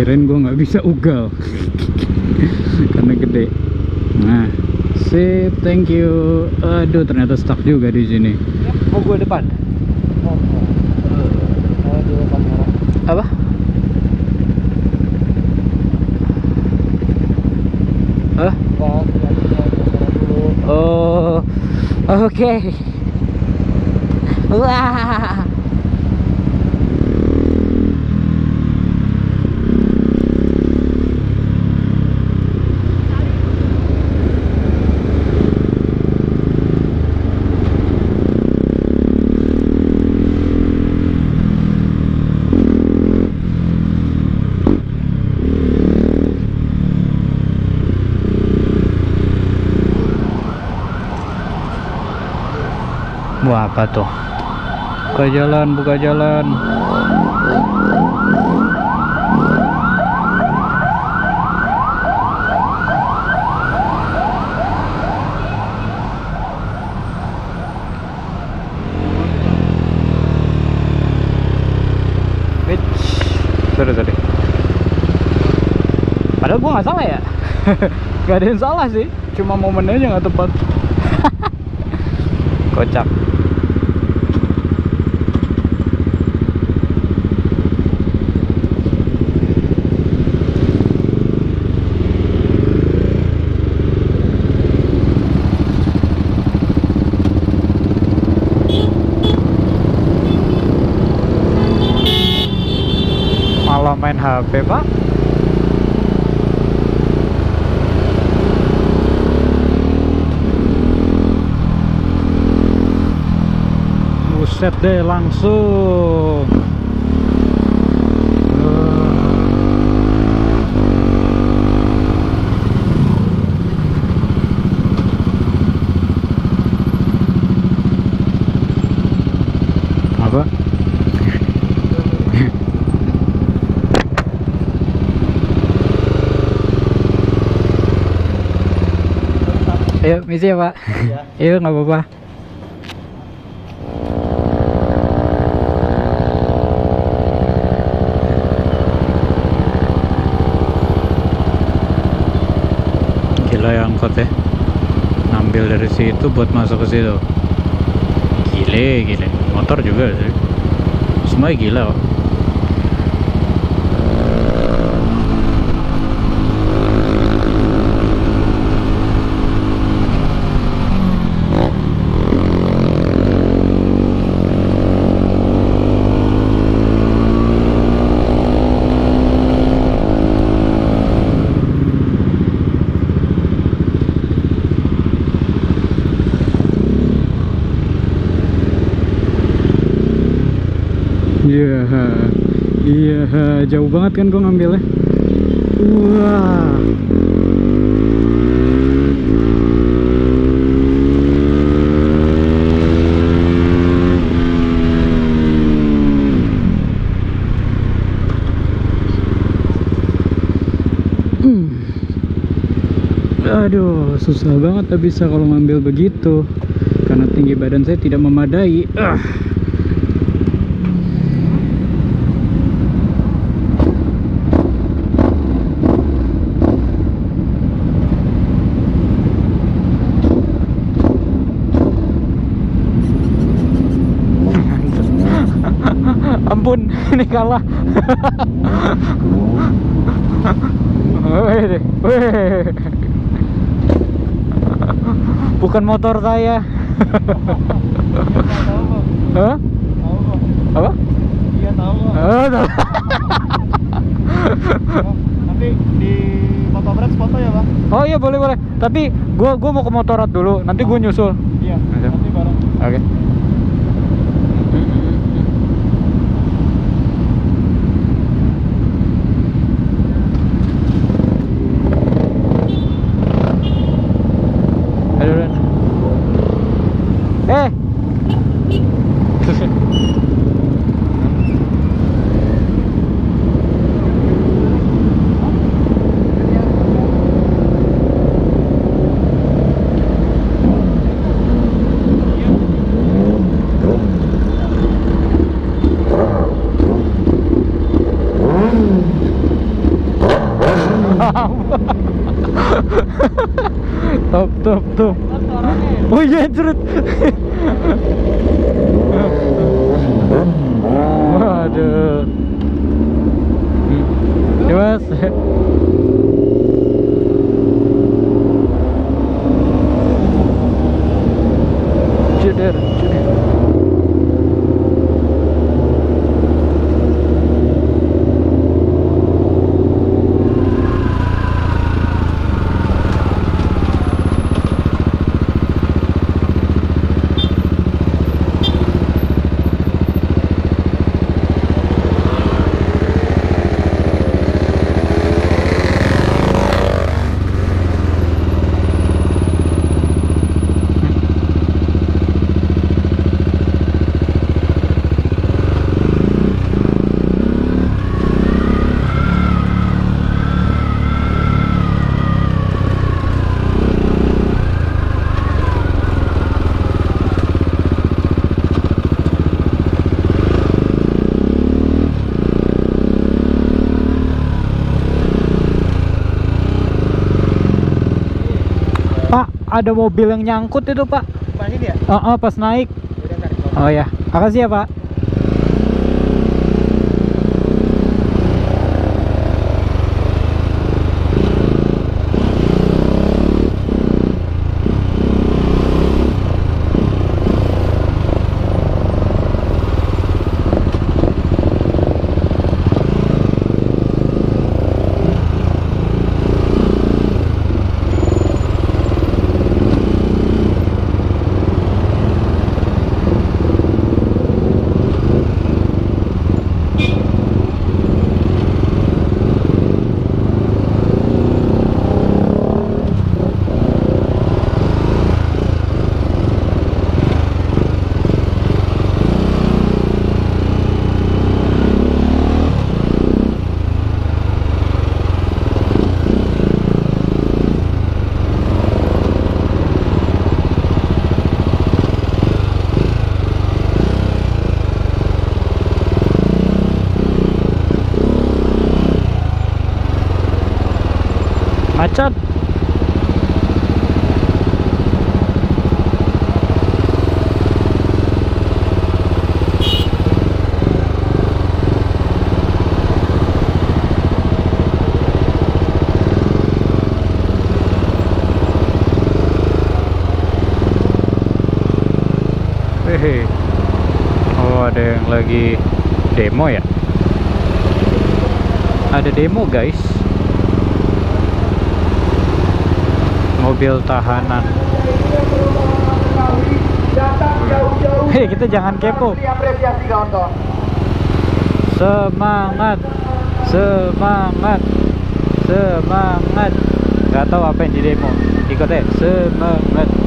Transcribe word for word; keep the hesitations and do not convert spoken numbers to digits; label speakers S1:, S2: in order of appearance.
S1: kirain gue nggak bisa ugal karena gede. Nah, sip, thank you. Aduh, ternyata stuck juga di sini.
S2: Mau gue depan. Oh, oh. Di depan merah. Apa? Hah? Oh, oke. Okay. Wah.
S1: Wah, apa tuh? Buka jalan, buka jalan. Bitch. Sorry, sorry. Padahal gua nggak salah ya. Gak ada yang salah sih, cuma momennya aja nggak tepat. Kocak. Malah main H P, Pak. Buset deh, langsung. Apa? Ayo, misi ya, Pak. Iya. Ayo, nggak apa-apa. Gila ya angkotnya, ngambil dari situ buat masuk ke situ. Gile, gile. Motor juga sih. Semuanya gila kok. Iya, iya, jauh banget kan gua ngambilnya. Wah. Hmm. Aduh, susah banget tak bisa kalau ngambil begitu karena tinggi badan saya tidak memadai. Ah. Ampun, ini kalah. Wih, wih. Bukan motor saya. Hah? Apa?
S2: Iya tahu.
S1: Oh, tahu. Nanti di Motovrex foto ya, Bang?
S2: Oh iya, boleh boleh. Tapi gua gua mau ke Motorrad dulu. Nanti gua nyusul.
S1: Iya, nanti bareng.
S2: Oke. Okay. Eh.
S1: Maaf. Top top top. Oh iya cerut. Waduh. Ya mas. Ceder, ceder. Pak, ada mobil yang nyangkut itu Pak.
S2: Pas ini ya?
S1: Oh, oh pas naik. Oh ya, makasih ya Pak. Macet. Hehe. Oh, ada yang lagi demo ya? Ada demo guys. Mobil tahanan. Hei, kita jangan kepo. Semangat, semangat, semangat. Gak tahu apa yang di demo. Ikut deh, semangat.